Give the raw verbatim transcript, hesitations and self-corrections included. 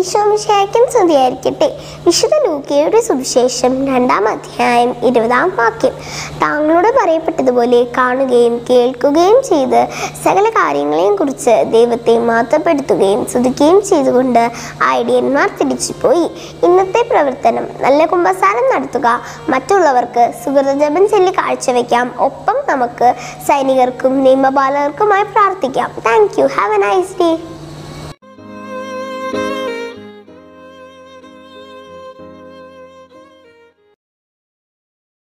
ഈശോ മിശിഹായ്ക്കും സ്തുതിയായിരിക്കട്ടെ. വിശുദ്ധ ലൂക്കയുടെ സുവിശേഷം രണ്ടാം അധ്യായം ഇരുപതാം വാക്യം. താങ്കളോട് പറയപ്പെട്ടതുപോലെ കാണുകയും കേൾക്കുകയും ചെയ്ത് സകല കാര്യങ്ങളെയും കുറിച്ച് ദൈവത്തെ മഹത്വപ്പെടുത്തുകയും സ്തുതിക്കുകയും ചെയ്തുകൊണ്ട് ഐഡിയന്മാർ തിരിച്ചുപോയി. ഇന്നത്തെ പ്രവർത്തനം: നല്ല കുമ്പസാരം നടത്തുക, മറ്റുള്ളവർക്ക് സുഹൃതജപം ചൊല്ലി കാഴ്ചവെക്കാം. ഒപ്പം നമുക്ക് സൈനികർക്കും നിയമപാലകർക്കുമായി പ്രാർത്ഥിക്കാം. Thank you. Have a nice day.